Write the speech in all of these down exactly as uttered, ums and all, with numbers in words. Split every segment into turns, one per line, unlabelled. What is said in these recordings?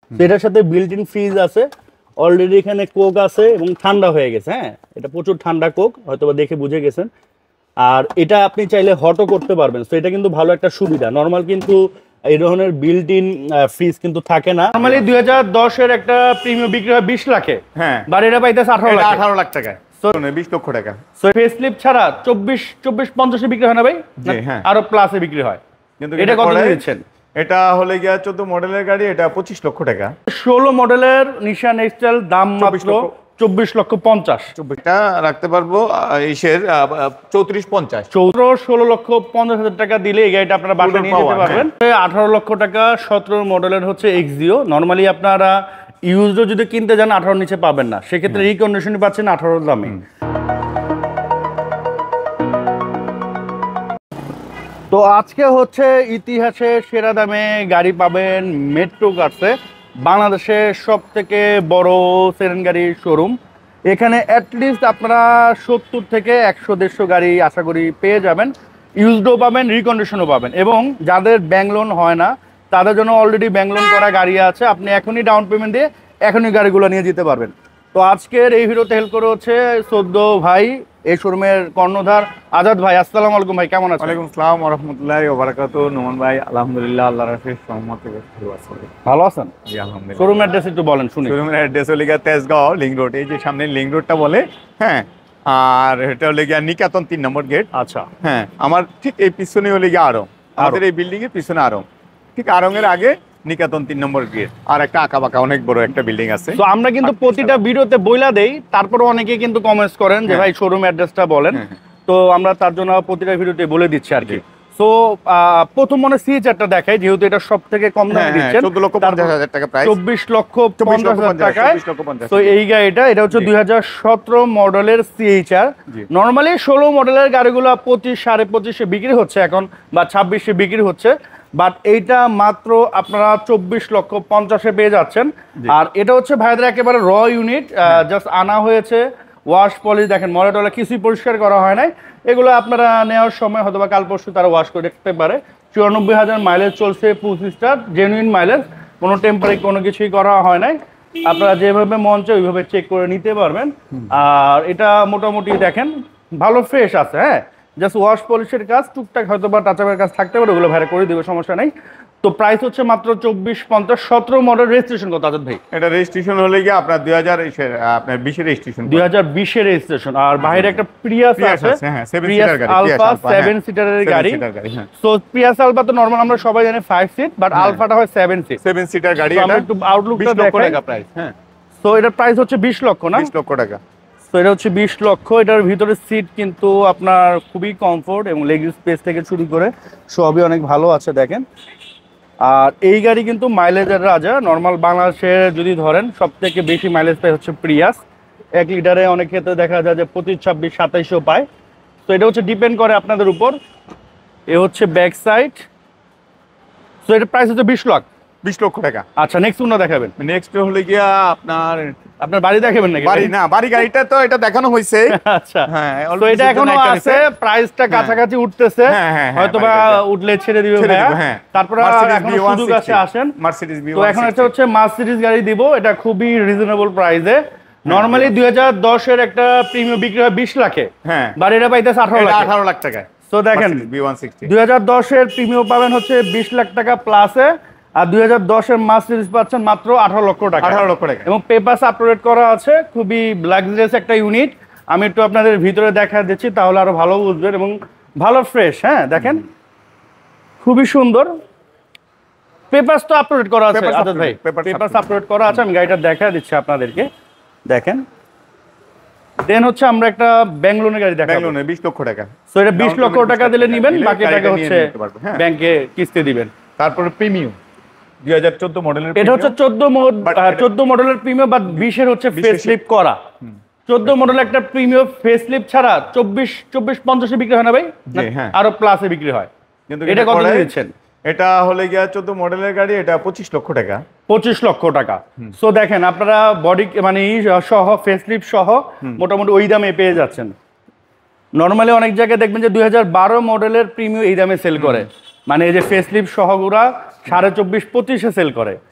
এটার সাথে built in fridge আছে, অলরেডি এখানে কোক আছে এবং ঠান্ডা হয়ে গেছে। হ্যাঁ, এটা প্রচুর ঠান্ডা কোক, হয়তো বা দেখে বুঝে গেছেন। আর এটা আপনি চাইলে হটও করতে পারবেন, তো এটা কিন্তু ভালো একটা সুবিধা। নর্মাল কিন্তু এই ধরনের বিল্ট ইন ফ্রিজ কিন্তু থাকে না। নর্মালি দুই হাজার দশের একটা প্রিমিয়াম বিক্রি হয় বিশ লাখে,
হ্যাঁ,
বাট এটা পাইতেছে আঠারো লাখ
আঠারো লাখ টাকায়, বিশ লক্ষ টাকা।
সো ফেসলিপ ছাড়া চব্বিশ চব্বিশ পঞ্চাশে বিক্রি হয় না ভাই?
হ্যাঁ,
আরো প্লাসে বিক্রি হয়। কিন্তু এটা কত দিচ্ছেন?
এটা হলে গিয়া চোদ্দ মডেলের গাড়ি, এটা পঁচিশ লক্ষ টাকা।
ষোলো মডেলের নিশান এক্সটেল, দাম মাত্র চব্বিশ লক্ষ পঞ্চাশ।
চব্বিশটা রাখতে পারবো ইসের চৌত্রিশ পঞ্চাশ,
চৌদ্দ ষোলো লক্ষ পঞ্চাশ হাজার টাকা দিলে এই গাড়িটা আপনারা বাসায় নিয়ে যেতে পারবেন। আঠারো লক্ষ টাকা সতেরো মডেলের হচ্ছে এক্সিও। নর্মালি আপনারা ইউজড যদি কিনতে যান আঠারোর নিচে পাবেন না, সেক্ষেত্রে রিকন্ডিশনই পাচ্ছেন আঠারোর দামে। তো আজকে হচ্ছে ইতিহাসে সেরা দামে গাড়ি পাবেন মেট্রো কার্সে, বাংলাদেশের সব থেকে বড় সেরেন গাড়ির শোরুম। এখানে অ্যাটলিস্ট আপনারা সত্তর থেকে একশো দেড়শো গাড়ি আশা করি পেয়ে যাবেন, ইউজডও পাবেন, রিকন্ডিশনও পাবেন। এবং যাদের ব্যাংক লোন হয় না তাদের জন্য অলরেডি ব্যাংক লোন করা গাড়ি আছে, আপনি এখনই ডাউন পেমেন্ট দিয়ে এখনই গাড়িগুলো নিয়ে যেতে পারবেন। তো আজকের এই ভিডিওতে হেল্প করে হচ্ছে সদ্য ভাই, এই শোরুমের কর্ণধার আজাদ ভাই। আসসালামু আলাইকুম ভাই, কেমন আছেন?
ওয়ালাইকুম আসসালাম ওয়া রাহমাতুল্লাহি ওয়া বারাকাতুহু। নোমান ভাই আলহামদুলিল্লাহ, আল্লাহর রাসূলের রহমতে ভালো আছি।
ভালো আছেন?
জি আলহামদুলিল্লাহ।
শোরুম অ্যাড্রেস একটু বলেন শুনি।
শোরুমের অ্যাড্রেস হলো গিয়া তেজগাঁও লিংক রোড, এই যে সামনে লিংক রোডটা বলে, হ্যাঁ। আর এটা হলো গিয়া নিকেতন তিন নম্বর গেট।
আচ্ছা,
হ্যাঁ, আমার ঠিক এই পিছনে হলো গিয়া আরং, আমাদের এই বিল্ডিং এর পিছনে আরং, ঠিক আরং এর আগে নিকেতন তিন নম্বর গেট, আর একটা আঁকা বাঁকা অনেক বড় একটা বিল্ডিং আছে।
তো আমরা কিন্তু প্রতিটা ভিডিওতে বইলা দেই, তারপরে অনেকে কিন্তু কমেন্টস করেন যে ভাই শোরুম অ্যাড্রেসটা বলেন, তো আমরা তার জন্য প্রতিটা ভিডিওতে বলে দিচ্ছি আর কি। সো প্রথম মনে সি চারটা দেখাই, যেহেতু এটা সব থেকে কম দামে দিচ্ছেন,
চোদ্দ লক্ষ পঞ্চাশ হাজার টাকা প্রাইস,
চব্বিশ লক্ষ পঞ্চাশ হাজার টাকায়। তো এই গাড়িটা, এটা হচ্ছে দুই হাজার সতেরো মডেলের সিএইচআর। নর্মালি ষোলো মডেলের গাড়িগুলো পঁচিশ সাড়ে পঁচিশে বিক্রি হচ্ছে এখন, বা ছাব্বিশে বিক্রি হচ্ছে, বাট এইটা মাত্র আপনারা চব্বিশ লক্ষ পঞ্চাশে পেয়ে যাচ্ছেন। আর এটা হচ্ছে ভাইদের একেবারে র ইউনিট, জাস্ট আনা হয়েছে, ওয়াশ পলিশ দেখেন, মলে টলে কিছুই পরিষ্কার করা হয় নাই। এগুলো আপনারা নেওয়ার সময় হয়তো বা কাল পরশু তারা ওয়াশ করে দেখতে পারে। চুরানব্বই হাজার মাইলেজ চলছে, পঁচিশ স্টার জেনুইন মাইলেজ, কোনো টেম্পারি কোনো কিছুই করা হয় নাই। আপনারা যেভাবে মন চায় ওইভাবে চেক করে নিতে পারবেন। আর এটা মোটামুটি দেখেন ভালো ফ্রেশ আছে, হ্যাঁ, জাস্ট ওয়াশ পলিশের কাজ, টুকটাক হয়তো বা টাচাপের কাজ থাকতে পারে, ওগুলো ভাইরা করে দেবে, সমস্যা নেই। তো প্রাইস হচ্ছে মাত্র চব্বিশ পঞ্চাশ। সতেরো মডেল, রেজিস্ট্রেশন কত আজাদ ভাই?
এটা রেজিস্ট্রেশন হলে গিয়ে আপনার দুই হাজার আপনার বিশের রেজিস্ট্রেশন,
দুই হাজার বিশের রেজিস্ট্রেশন। আর বাইরে একটা প্রিয়াস আছে, প্রিয়াস আলফা সেভেন সিটারের গাড়ি। সো প্রিয়াস আলফা তো নরমাল আমরা সবাই জানি ফাইভ সিট, বাট আলফাটা হয় সেভেন সিট,
সেভেন সিটার গাড়ি।
আমরা একটু আউটলুকটা দেখাই।
প্রাইস, হ্যাঁ,
সো এটার প্রাইস হচ্ছে বিশ লক্ষ না?
বিশ লক্ষ টাকা।
তো এটা হচ্ছে বিশ লক্ষ। এটার ভিতরে সিট কিন্তু আপনার খুবই কমফোর্ট এবং লেগ স্পেস থেকে শুরু করে সবই অনেক ভালো আছে দেখেন। আর এই গাড়ি কিন্তু মাইলেজের রাজা। নর্মাল বাংলাদেশে যদি ধরেন সব থেকে বেশি মাইলেজ পায় হচ্ছে প্রিয়াস, এক লিটারে অনেক ক্ষেত্রে দেখা যায় যে পঁচিশ ছাব্বিশ সাতাইশও পায়। তো এটা হচ্ছে ডিপেন্ড করে আপনাদের উপর। এ হচ্ছে ব্যাক সাইড। তো এটার প্রাইস হচ্ছে বিশ লাখ,
বিশ লক্ষ টাকা।
আচ্ছা, নেক্সট কোনটা দেখাবেন?
নেক্সট হলে গিয়া আপনার
আপনার বাড়ি দেখাবেন নাকি?
বাড়ি না, বাড়ি গাড়িটা তো এটা দেখানো হয়েছে।
আচ্ছা,
হ্যাঁ,
তো এটা এখনো আছে, প্রাইসটা কাছাকাছি উঠতেছে, হয়তো বা উঠলে ছেড়ে দিবে ভাইয়া। তারপরে এখন সুযোগ আছে, আসেন।
Mercedes B.
তো এখন একটা হচ্ছে মার্সিডিজ গাড়ি দিব, এটা খুবই রিজনেবল প্রাইসে। নরমালি দুই হাজার দশের একটা প্রিমিয়াম বিক্রি হয় বিশ লাখে, হ্যাঁ, বাট এটা পাইতেছে আঠারো লাখ,
আঠারো লাখ টাকায়।
তো দেখেন দুই হাজার দশের প্রিমিয়াম পাবেন হচ্ছে বিশ লাখ টাকা প্লাসে, আর দুই হাজার দশের মার্সিডিজ পাচ্ছেন মাত্র আঠারো লক্ষ টাকা,
আঠারো লক্ষ টাকা।
এবং পেপারস আপডেট করা আছে, খুবই লাক্সারিয়াস একটা ইউনিট। আমি একটু আপনাদের ভিতরে দেখা দিচ্ছি, তাহলে আরো ভালো বুঝবেন, এবং ভালো ফ্রেশ, হ্যাঁ দেখেন খুবই সুন্দর। পেপারস তো আপডেট করা আছে আজাদ ভাই, পেপারস আপডেট করা আছে, আমি গাড়িটা দেখা দিচ্ছি আপনাদেরকে দেখেন। দেন হচ্ছে আমরা একটা ব্যাংক লোনের গাড়ি দেখাবো,
বিশ লক্ষ টাকা।
সো এটা বিশ লক্ষ টাকা দিলে নেবেন, বাকি টাকা হচ্ছে ব্যাংকে কিস্তি দিবেন।
তারপরে প্রিমিয়াম দুই হাজার চোদ্দ মডেলের,
এটা হচ্ছে চোদ্দ চোদ্দ মডেলের প্রিমিয়াম, বাট বিশের হচ্ছে ফেসলিফট করা। চোদ্দ মডেল একটা প্রিমিয়াম ফেসলিফট ছাড়া চব্বিশ চব্বিশ পঞ্চাশে বিক্রি হয় না ভাই? আরো প্লাসে বিক্রি হয়। কিন্তু এটা কত দিচ্ছেন?
এটা হলে গিয়া চোদ্দ মডেলের গাড়ি, এটা পঁচিশ লক্ষ টাকা।
পঁচিশ লক্ষ টাকা। সো দেখেন আপনারা বডি মানে সহ ফেসলিফট সহ মোটামুটি ওই দামে পেয়ে যাচ্ছেন। নর্মালি অনেক জায়গায় দেখবেন যে দুই হাজার বারো মডেলের প্রিমিয়াম এই দামে সেল করে, মানে এই যে ফেসলিফট সহগুড়া সাড়ে চব্বিশ পঁচিশে সেল করে।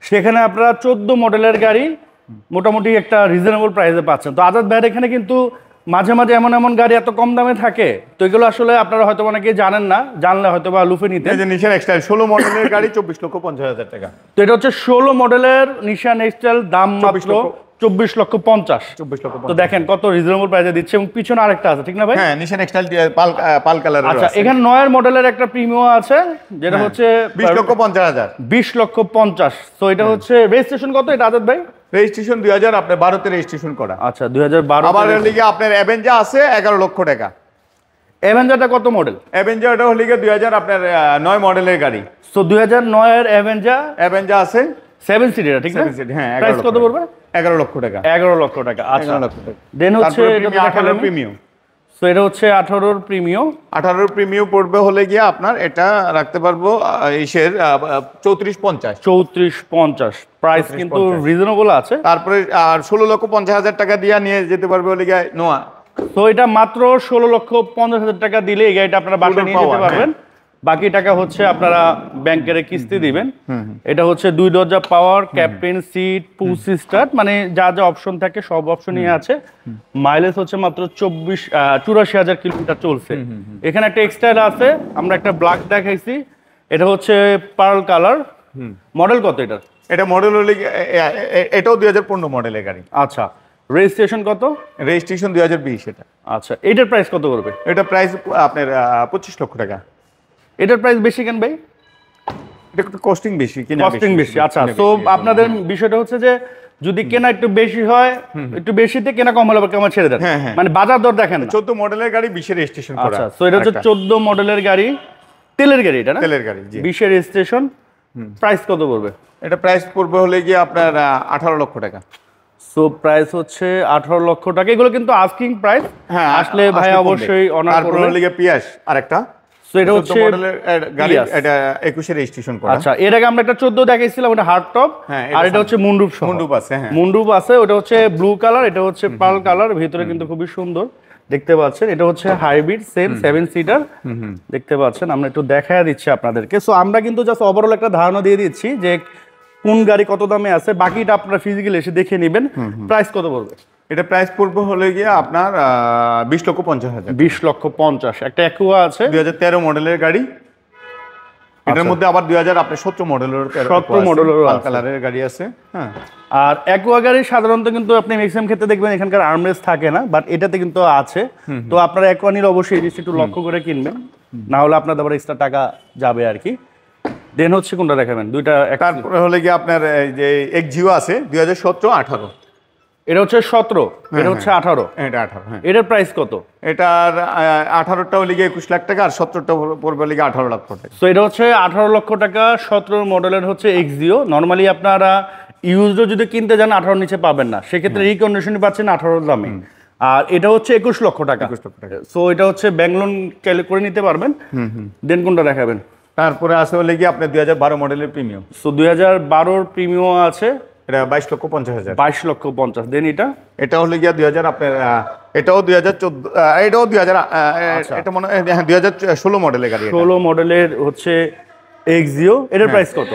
সেখানে আপনারা চোদ্দ মডেলের গাড়ি মোটামুটি একটা রিজনেবল প্রাইসে পাচ্ছেন। তো আজাদ ভাইয়ের এখানে কিন্তু মাঝে মাঝে এমন এমন গাড়ি এত কম দামে থাকে, তো এগুলো আসলে আপনারা হয়তো অনেকে জানেন না, জানলে হয়তো বা লুফে নিতে।
এই যে নিশান এক্সটাইল ষোলো মডেলের গাড়ি চব্বিশ লক্ষ পঞ্চাশ হাজার টাকা।
তো এটা হচ্ছে ষোলো মডেলের নিশান এক্সটাইল, দাম মাত্র চব্বিশ লক্ষ পঞ্চাশ।
চব্বিশ লক্ষ।
তো দেখেন কত রিজনেবল প্রাইসে দিচ্ছে, এবং পিছনে আরেকটা আছে ঠিক না ভাই?
হ্যাঁ নিশান এক্সটাইল পাল পাল কালারের।
আচ্ছা এখানে নয়ের মডেলের একটা প্রিমিয়াম আছে যেটা হচ্ছে
বিশ লক্ষ পঞ্চাশ হাজার।
বিশ লক্ষ পঞ্চাশ। তো এটা হচ্ছে রেজিস্ট্রেশন কত এটা আজাদ ভাই?
রেজিস্ট্রেশন দুই হাজার আপনার বারোতে রেজিস্ট্রেশন করা।
আচ্ছা দুই হাজার বারো।
আবার লিগে আপনার অ্যাভেঞ্জার আছে এগারো লক্ষ টাকা।
অ্যাভেঞ্জারটা কত মডেল?
অ্যাভেঞ্জারটা হলে গিয়ে দুই হাজার আপনার নয় মডেলের গাড়ি।
তো দুই হাজার নয়ের অ্যাভেঞ্জার
অ্যাভেঞ্জার আছে
সেভেন সিটার ঠিক না?
হ্যাঁ
প্রাইস কত পড়বে?
এগারো লক্ষ টাকা।
এগারো লক্ষ টাকা। আচ্ছা দেন হচ্ছে
আঠারো প্রিমিয়াম।
সো এটা হচ্ছে আঠারোর প্রিমিয়াম।
আঠারোর প্রিমিয়াম পড়বে হলে গিয়ে আপনার এটা রাখতে পারবো ইসের চৌত্রিশ পঞ্চাশ।
চৌত্রিশ পঞ্চাশ প্রাইস কিন্তু রিজনেবল আছে।
তারপরে আর ষোলো লক্ষ পঞ্চাশ হাজার টাকা দিয়ে নিয়ে যেতে পারবে হলে গিয়ে নোয়া।
তো এটা মাত্র ষোলো লক্ষ পঞ্চাশ হাজার টাকা দিলে এই গাড়িটা আপনারা বাসায় নিয়ে যেতে পারবেন। বাকি টাকা হচ্ছে আপনারা ব্যাংকের কিস্তি দিবেন। এটা হচ্ছে দুই দরজা power, captain seat, push start, মানে যা যা অপশন থাকে সব অপশনই আছে। মাইলেজ হচ্ছে মাত্র চব্বিশ চুরাশি হাজার কিলোমিটার চলছে। এখানে একটা এক্সটাইল আছে, আমরা একটা ব্ল্যাক দেখাইছি, এটা হচ্ছে পার্ল কালার। মডেল কত এটার?
এটা মডেল হলে এটাও দুই হাজার পনেরো মডেলের গাড়ি।
আচ্ছা রেজিস্ট্রেশন কত?
রেজিস্ট্রেশন দুই হাজার বিশ। এটা
আচ্ছা এটার প্রাইস কত করবে?
এটা প্রাইস আপনার পঁচিশ লক্ষ টাকা।
এটার প্রাইস বেশি কেন ভাই?
এটা একটু কস্টিং বেশি, কিনা
কস্টিং বেশি। আচ্ছা তো আপনাদের বিষয়টা হচ্ছে যে যদি কেনা একটু বেশি হয়, একটু বেশিতে কেনা কম হলে কেমন ছেড়ে দেন, মানে বাজার দর দেখেন।
চোদ্দ মডেলের গাড়ি বিশে রেজিস্ট্রেশন করা।
আচ্ছা তো এটা হচ্ছে চোদ্দ মডেলের গাড়ি, তেলের গাড়ি এটা না?
তেলের গাড়ি জি।
বিশে রেজিস্ট্রেশন। প্রাইস কত পড়বে?
এটা প্রাইস পড়বে হলে গিয়ে আপনার আঠারো লক্ষ টাকা।
সো প্রাইস হচ্ছে আঠারো লক্ষ টাকা। এগুলো কিন্তু আস্কিং প্রাইস।
হ্যাঁ
আসলে ভাই অবশ্যই অনার করবে।
তারপর হলে গিয়ে পিয়াস আরেকটা।
সো এটা হচ্ছে
মডেলের গাড়ি, এটা একুশে রেজিস্ট্রেশন করা।
আচ্ছা এর আগে আমরা একটা চোদ্দ দেখাইছিলাম, ওটা হার্ড টপ, আর এটা হচ্ছে মুন্ডুপ সহ।
মুন্ডুপ আছে, হ্যাঁ
মুন্ডুপ আছে। ওটা হচ্ছে ব্লু কালার, এটা হচ্ছে পার্ল কালার, ভিতরে কিন্তু খুবই সুন্দর দেখতে পাচ্ছেন। এটা হচ্ছে হাইব্রিড সেম সেভেন সিটার দেখতে পাচ্ছেন। আমরা একটু দেখায় দিচ্ছি আপনাদেরকে। সো আমরা কিন্তু জাস্ট ওভারঅল একটা ধারণা দিয়ে দিচ্ছি যে কোন গাড়ি কত দামে আছে, বাকিটা আপনারা ফিজিক্যালি এসে দেখে নেবেন। প্রাইস কত পড়বে?
এটা প্রাইস পড়বে হলে গিয়ে আপনার বিশ লক্ষ পঞ্চাশ হাজার।
বিশ লক্ষ পঞ্চাশ। একটা অ্যাকুয়া আছে
দুই হাজার তেরো মডেলের গাড়ি। এটার মধ্যে আবার দুই হাজার আপনার সতেরো মডেলের
সতেরো মডেলের
কালারের গাড়ি আছে। হ্যাঁ
আর অ্যাকুয়া গাড়ি সাধারণত কিন্তু আপনি ম্যাক্সিমাম ক্ষেত্রে দেখবেন এখানকার আর্মরেস্ট থাকে না, বাট এটাতে কিন্তু আছে। তো আপনারা অ্যাকুয়া নিলে অবশ্যই এই জিনিসটা একটু লক্ষ্য করে কিনবেন, না হলে আপনার আবার এক্সট্রা টাকা যাবে আর কি। দেন হচ্ছে কোনটা দেখাবেন? দুইটা।
তারপরে হলে গিয়ে আপনার যে এক্সিও আছে দুই হাজার সতেরো আঠারো।
এটা হচ্ছে সতেরো, এটা হচ্ছে আঠারো।
এটা আঠারো। হ্যাঁ
এটার প্রাইস কত?
এটার আঠারোটা হলে গিয়ে একুশ লাখ টাকা, আর সতেরোটা পড়বে হলে গিয়ে আঠারো লাখ টাকা।
তো এটা হচ্ছে আঠারো লক্ষ টাকা। সতেরো মডেলের হচ্ছে এক্সিও। নর্মালি আপনারা ইউজড যদি কিনতে যান আঠারোর নিচে পাবেন না, সেক্ষেত্রে রিকন্ডিশনে পাচ্ছেন আঠারোর দামে। আর এটা হচ্ছে একুশ লক্ষ টাকা। সো এটা হচ্ছে ব্যাংক লোন করে নিতে পারবেন। দেন কোনটা দেখাবেন?
তারপরে আছে হলে গিয়ে আপনার দুই হাজার বারো মডেলের প্রিমিয়াম।
সো দুই হাজার বারোর প্রিমিয়াম আছে,
এটা বাইশ লক্ষ পঞ্চাশ হাজার।
বাইশ লক্ষ পঞ্চাশ। দেন এটা
এটা হলে গিয়া দুই হাজার আপনার এটাও দুই হাজার চোদ্দ, এটাও দুই হাজার এটা মনে হয় দুই হাজার ষোলো মডেলের গাড়ি।
ষোলো মডেলের হচ্ছে এক্সিও। এটার প্রাইস কত?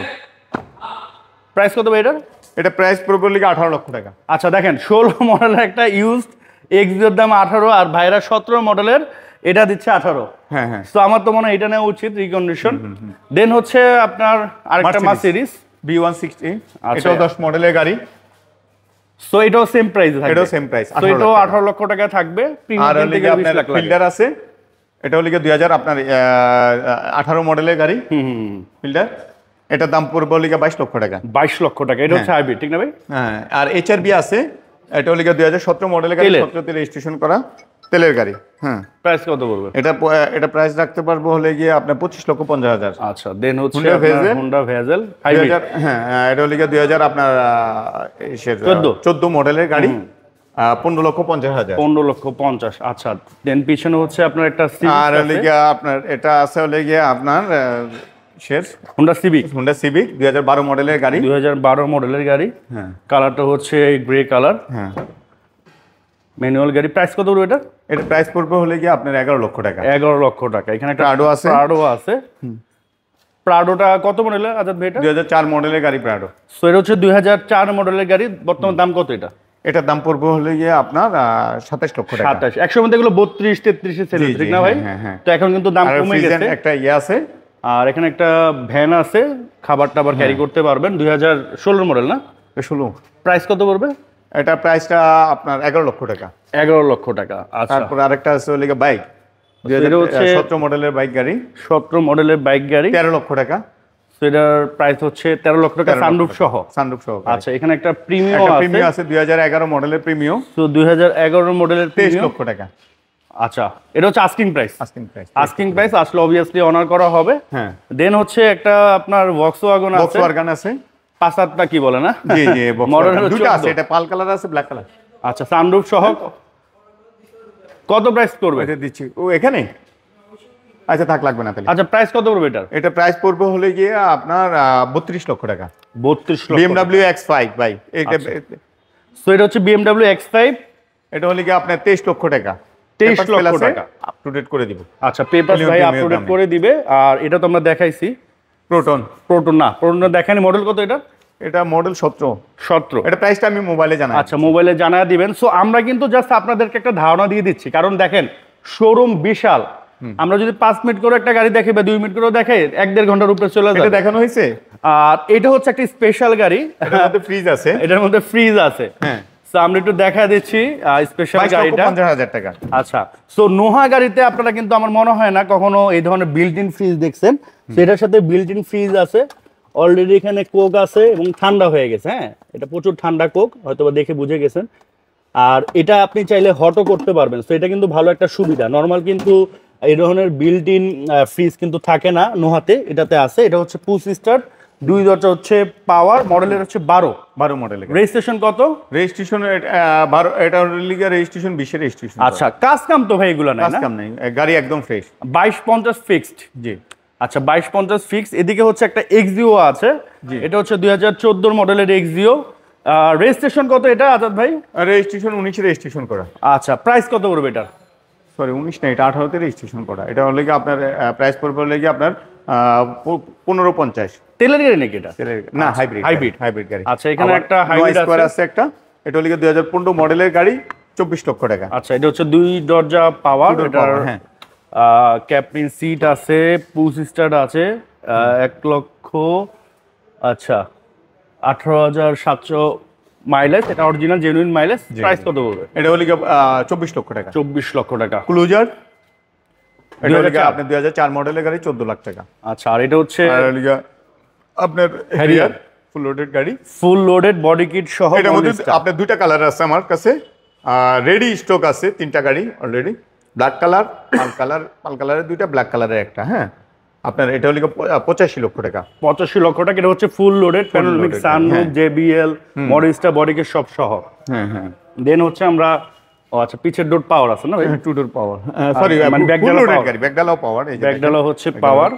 প্রাইস কত ভাই এটার?
এটা প্রাইস পড়বে হলে গিয়ে আঠারো লক্ষ টাকা।
আচ্ছা দেখেন ষোলো মডেলের একটা ইউজড এক্সিওর দাম আঠারো, আর ভাইরা সতেরো মডেলের এটা দিচ্ছে আঠারো।
হ্যাঁ হ্যাঁ।
তো আমার তো মনে হয় এটা নেওয়া উচিত রিকন্ডিশন। দেন হচ্ছে আপনার আরেকটা মার্সিডিজ
বি ওয়ান সিক্সটি, এটাও দশ মডেলের গাড়ি।
সো এটাও সেম প্রাইস থাকবে।
এটাও সেম প্রাইস।
তো এটাও আঠারো লক্ষ টাকা থাকবে।
আর লিগে আপনার ফিল্ডার আছে, এটাও লিগে দুই হাজার আপনার আঠারো মডেলের গাড়ি ফিল্ডার। এটার দাম পড়বে লিগে বাইশ লক্ষ টাকা।
বাইশ লক্ষ টাকা। এটা হচ্ছে হাইব্রিড ঠিক না ভাই?
হ্যাঁ। আর এইচআরবি আছে, এটাও লিগে দুই হাজার সতেরো মডেলের গাড়ি, সতেরোতে রেজিস্ট্রেশন করা তেলের গাড়ি। হ্যাঁ।
প্রাইস কত পড়বে?
এটা এটা প্রাইস রাখতে পারবো হলে গিয়ে আপনার পঁচিশ লক্ষ পঞ্চাশ হাজার।
আচ্ছা দেন হচ্ছে হোন্ডা ভেজেল হাইব্রিড।
হ্যাঁ এটা লিগে দুই হাজার আপনার চোদ্দ মডেলের গাড়ি, পনেরো লক্ষ পঞ্চাশ হাজার।
পনেরো লক্ষ পঞ্চাশ। আচ্ছা দেন পিছনে হচ্ছে আপনার একটা
আর লিগে আপনার এটা আছে হলে গিয়ে আপনার শের
হোন্ডা সিভিক।
হোন্ডা সিভিক দুই হাজার বারো মডেলের গাড়ি।
দুই হাজার বারো মডেলের গাড়ি। হ্যাঁ। কালারটা হচ্ছে গ্রে কালার।
হ্যাঁ।
ম্যানুয়াল গাড়ি। প্রাইস কত পড়বে এটা?
এটা প্রাইস পড়বে হলে গিয়ে আপনার এগারো লক্ষ টাকা।
এগারো লক্ষ টাকা। এখানে একটা
আডো আছে,
আডো আছে। প্রাডোটা কত মডেলের আজাদ ভাই? এটা
দুই হাজার চার মডেলের গাড়ি প্রাডো।
সো এটা হচ্ছে দুই হাজার চার মডেলের গাড়ি, বর্তমান দাম কত এটা?
এটার দাম পড়বে হলে গিয়ে আপনার সাতাশ লক্ষ টাকা।
সাতাশ, একসময় মধ্যে এগুলো বত্রিশ তেত্রিশে সেল হতো, ঠিক না ভাই? তো এখন কিন্তু দাম কমে গেছে।
একটা ইয়ে আছে,
আর এখানে একটা ভ্যান আছে, খাবার টাবার ক্যারি করতে পারবেন। দুই হাজার ষোলোর মডেল না?
ষোলো।
প্রাইস কত পড়বে?
এটা প্রাইসটা আপনার এগারো লক্ষ টাকা।
এগারো লক্ষ টাকা। আচ্ছা,
তারপর আরেকটা আছে হলে বাইক, সতেরো মডেলের বাইক গাড়ি,
সতেরো মডেলের বাইক গাড়ি,
তেরো লক্ষ টাকা।
এটার প্রাইস হচ্ছে তেরো লক্ষ টাকা, সানরুফ সহ।
সানরুফ সহ।
আচ্ছা, এখানে একটা প্রিমিয়াম
আছে, প্রিমিয়াম আছে দুই হাজার এগারো মডেলের প্রিমিয়াম।
তো দুই হাজার এগারো মডেলের
তেইশ লক্ষ টাকা।
আচ্ছা, এটা হচ্ছে asking price.
Asking price,
asking price আসলে অবভিয়াসলি অনার করা হবে।
হ্যাঁ।
দেন হচ্ছে একটা আপনার ভক্সওয়াগন আছে,
ভক্সওয়াগন আছে,
পাঁচাতটা কি বলে না?
জি জি, ভক্সওয়াগন দুটো আছে, এটা পাল কালার আছে, ব্ল্যাক কালার।
আচ্ছা, সানরুফ সহ কত প্রাইস পড়বে?
এটা দিচ্ছি ও এখানে। আচ্ছা, থাক, লাগবে না তাহলে।
আচ্ছা, প্রাইস কত পড়বে এটার?
এটা প্রাইস পড়বে হলে গিয়ে আপনার বত্রিশ লক্ষ টাকা।
বত্রিশ লক্ষ।
বিএমডব্লিউ এক্স ফাইভ ভাই, এটা
সো এটা হচ্ছে বিএমডব্লিউ এক্স ফাইভ।
এটা হলে গিয়ে আপনার তেইশ লক্ষ টাকা।
তেইশ লক্ষ টাকা
আপ টু ডেট করে দিব।
আচ্ছা, পেপার ভাই আপ টু ডেট করে দিবে। আর এটা তো আমরা দেখাইছি,
প্রোটন। প্রোটন
না, প্রোটন দেখানি। মডেল কত এটা?
এটা মডেল সতেরো।
সতেরো।
এটা প্রাইসটা আমি মোবাইলে জানাই।
আচ্ছা, মোবাইলে জানায় দিবেন। সো আমরা কিন্তু জাস্ট আপনাদেরকে একটা ধারণা দিয়ে দিচ্ছি, কারণ দেখেন শোরুম বিশাল। আমরা যদি পাঁচ মিনিট করে একটা গাড়ি দেখে বা দুই মিনিট করে দেখে এক দেড় ঘন্টার উপরে চলে যায়।
এটা দেখানো হয়েছে।
আর এটা হচ্ছে একটা স্পেশাল গাড়ি,
এটার মধ্যে ফ্রিজ আছে।
এটার মধ্যে ফ্রিজ আছে। হ্যাঁ, সো আমরা একটু দেখা দিচ্ছি স্পেশাল গাড়িটা।
পঞ্চাশ হাজার টাকা।
আচ্ছা, সো নোহা গাড়িতে আপনারা কিন্তু আমার মনে হয় না কখনো এই ধরনের বিল্ট ইন ফ্রিজ দেখছেন। সেটার সাথে বিল্ট ইন ফ্রিজ আছে অলরেডি, এখানে কোক আছে এবং ঠান্ডা হয়ে গেছে। হ্যাঁ, এটা প্রচুর ঠান্ডা কোক, হয়তো বা দেখে বুঝে গেছেন। আর এটা আপনি চাইলে হটও করতে পারবেন। সো এটা কিন্তু ভালো একটা সুবিধা। নর্মাল কিন্তু এই ধরনের বিল্ট ইন ফ্রিজ কিন্তু থাকে না নোহাতে, এটাতে আছে। এটা হচ্ছে পুশ স্টার্ট, দুই দরজা হচ্ছে পাওয়ার, মডেলের হচ্ছে বারো।
বারো মডেলের।
রেজিস্ট্রেশন কত?
রেজিস্ট্রেশন বারো, এটা লিগা রেজিস্ট্রেশন বিশের রেজিস্ট্রেশন।
আচ্ছা, কাজ কাম তো ভাই এগুলো নাই না?
কাজ কাম নাই, গাড়ি একদম ফ্রেশ।
বাইশ পঞ্চাশ ফিক্সড।
জি।
আচ্ছা, বাইশ পঞ্চাশ ফিক্সড। এদিকে হচ্ছে একটা এক্সিও আছে, এটা হচ্ছে দুই হাজার চোদ্দোর মডেলের এক্সিও। রেজিস্ট্রেশন কত এটা আজাদ ভাই?
রেজিস্ট্রেশন উনিশে রেজিস্ট্রেশন করা।
আচ্ছা, প্রাইস কত পড়বে এটা?
সরি, উনিশ না, এটা আঠারোতে রেজিস্ট্রেশন করা। এটা হলে কি আপনার প্রাইস পড়বে হলে কি আপনার পনেরো পঞ্চাশ।
তেলের গাড়ি নাকি এটা?
না, হাইব্রিড।
হাইব্রিড
হাইব্রিড গাড়ি।
আচ্ছা, এখানে একটা হাইব্রিড
আছে একটা। এটা হলে কি দুই হাজার পনেরো মডেলের গাড়ি, চব্বিশ লক্ষ টাকা।
আচ্ছা, এটা হচ্ছে দুই দরজা পাওয়ার। এটার ক্যাপ্টেন সিট আছে, পুশ স্টার্ট আছে, এক লক্ষ আচ্ছা আঠারো হাজার সাতশো মাইলেজ। এটা অরিজিনাল জেনুইন মাইলেজ। প্রাইস কত পড়বে?
এটা হলে কি চব্বিশ লক্ষ টাকা।
চব্বিশ লক্ষ টাকা।
ক্লুজার, এটা হলে কি আপনার দুই হাজার চার মডেলের গাড়ি, চোদ্দ লাখ টাকা।
আচ্ছা, আর এটা হচ্ছে
আপনার হ্যারিয়ার ফুল লোডেড গাড়ি,
ফুল লোডেড বডি কিট সহ।
এটার মধ্যে আপনার দুইটা কালার আছে আমার কাছে, রেডি স্টক আছে তিনটা গাড়ি already. Black colour, pearl colour, pearl কালারের দুইটা, ব্ল্যাক কালারের একটা। হ্যাঁ, আপনার এটা হলে পঁচাশি লক্ষ টাকা।
পঁচাশি লক্ষ টাকা। এটা হচ্ছে full loaded, panoramic sunroof, JBL, মডেলসটা বডি কিট সব সহ।
হ্যাঁ হ্যাঁ।
দেন হচ্ছে আমরা ও আচ্ছা, পিছের ডোর পাওয়ার আছে না ভাই?
টু ডোর পাওয়ার, সরি মানে ব্যাকডালাও গাড়ি, ব্যাকডালাও পাওয়ার। এই যে
ব্যাকডালাও হচ্ছে পাওয়ার।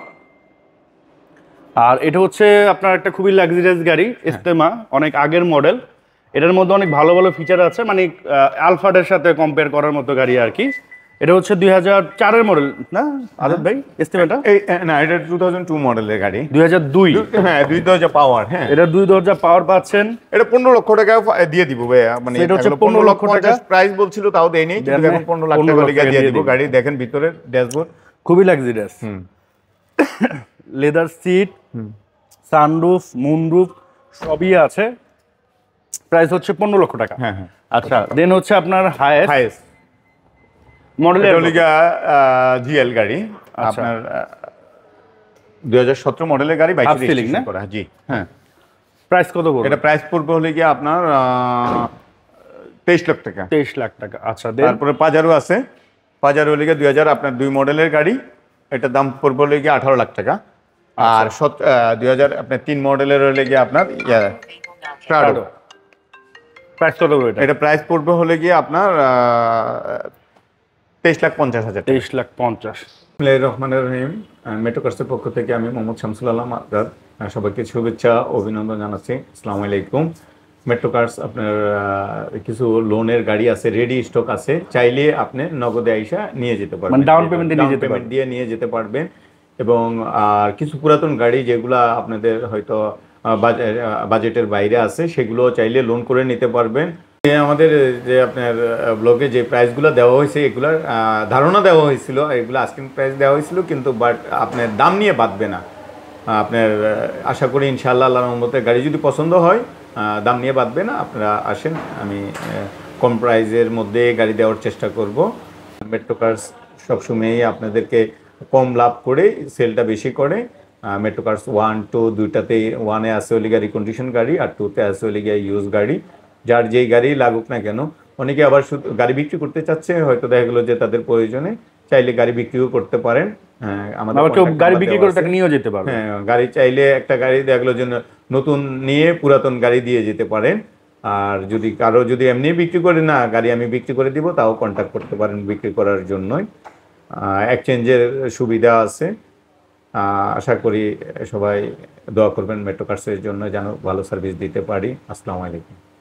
আর এটা হচ্ছে আপনার একটা খুবই লাক্সারিয়াস গাড়ি, ইস্তেমা, অনেক আগের মডেল। এটার মধ্যে অনেক ভালো ভালো ফিচার আছে, মানে আলফাডের সাথে কম্পেয়ার করার মতো গাড়ি আর কি। এটা হচ্ছে দুই হাজার চারের মডেল না আজাদ ভাই? ইস্তেমাটা
না, এটা দুই হাজার দুই মডেলের গাড়ি।
দুই হাজার দুই।
হ্যাঁ, দুই দরজা পাওয়ার। হ্যাঁ,
এটা দুই দরজা পাওয়ার পাচ্ছেন।
এটা পনেরো লক্ষ টাকা দিয়ে দিব ভাই। মানে
এটা হচ্ছে পনেরো লক্ষ টাকা
প্রাইস বলছিল, তাও দেয়নি, কিন্তু এখন পনেরো লাখ টাকা দিয়ে দিব। গাড়ি দেখেন ভিতরের ড্যাশবোর্ড
খুবই লাক্সারিয়াস। হুম, লেদার সিট, সানরুফ, মুনরুফ সবই আছে। প্রাইস হচ্ছে পনেরো লক্ষ টাকা।
হ্যাঁ হ্যাঁ।
আচ্ছা, দেন হচ্ছে আপনার হাইয়েস্ট
হাইয়েস্ট
মডেলের
জিএল গাড়ি, আপনার দুই হাজার সতেরো মডেলের গাড়ি, বাইশ রেজিস্ট্রেশন করা। জি হ্যাঁ।
প্রাইস কত পড়বে?
এটা প্রাইস পড়বে হলে গিয়ে আপনার তেইশ লাখ টাকা।
তেইশ লাখ টাকা। আচ্ছা,
তারপরে পাজারো আছে। পাজারো হলে গিয়ে দুই হাজার আপনার দুই মডেলের গাড়ি, এটার দাম পড়বে হলে গিয়ে আঠারো লাখ টাকা। আর দুই হাজার আপনার তিন মডেলের হলে গিয়ে আপনার প্রাডো।
প্রাইস কত পড়বে?
এটা প্রাইস পড়বে হলে গিয়ে আপনার তেইশ লাখ পঞ্চাশ হাজার।
তেইশ লাখ পঞ্চাশ।
রহমানের রহিম, মেট্রোকার্সের পক্ষ থেকে আমি মোহাম্মদ শামসুল আলম আজাদ সবাইকে শুভেচ্ছা অভিনন্দন জানাচ্ছি। আসসালামু আলাইকুম। মেট্রোকার্স আপনার কিছু লোনের গাড়ি আছে, রেডি স্টক আছে, চাইলে আপনি নগদে আইসা নিয়ে যেতে পারবেন,
ডাউন পেমেন্ট দিয়ে নিয়ে যেতে
পারবেন দিয়ে নিয়ে যেতে পারবেন। এবং আর কিছু পুরাতন গাড়ি যেগুলা আপনাদের হয়তো বাজেটের বাইরে আছে সেগুলো চাইলে লোন করে নিতে পারবেন। আমাদের যে আপনার ব্লগে যে প্রাইসগুলো দেওয়া হয়েছে এগুলার ধারণা দেওয়া হয়েছিল, এগুলো আস্কিং প্রাইস দেওয়া হয়েছিল, কিন্তু বাট আপনার দাম নিয়ে বাঁধবে না। আপনার আশা করি ইনশাআল্লাহ আল্লাহর রহমতে গাড়ি যদি পছন্দ হয় দাম নিয়ে বাঁধবে না। আপনারা আসেন, আমি কম প্রাইসের মধ্যে গাড়ি দেওয়ার চেষ্টা করব। মেট্রো কার্স সবসময়ই আপনাদেরকে কম লাভ করে সেলটা বেশি করে। মেট্রো কার্স ওয়ান টু দুইটাতেই, ওয়ানে আছে হলে গিয়ে রিকন্ডিশন গাড়ি আর টুতে আছে হলে গিয়ে ইউজ গাড়ি। যার যেই গাড়ি লাগুক না কেন, অনেকে আবার শুধু গাড়ি বিক্রি করতে চাচ্ছে, হয়তো দেখা গেলো যে তাদের প্রয়োজনে চাইলে গাড়ি বিক্রিও করতে পারেন। হ্যাঁ, আমাদের
গাড়ি বিক্রি করে তাকে নিয়েও যেতে পারবে।
হ্যাঁ, গাড়ি চাইলে একটা গাড়ি দেখা গেলো যে নতুন নিয়ে পুরাতন গাড়ি দিয়ে যেতে পারেন। আর যদি কারো যদি এমনি বিক্রি করে না গাড়ি আমি বিক্রি করে দিব, তাও কন্ট্যাক্ট করতে পারেন বিক্রি করার জন্যই। এক্সচেঞ্জের সুবিধা আছে। আশা করি সবাই দোয়া করবেন মেট্রো কার্সের জন্য যেন ভালো সার্ভিস দিতে পারি। আসসালামু আলাইকুম।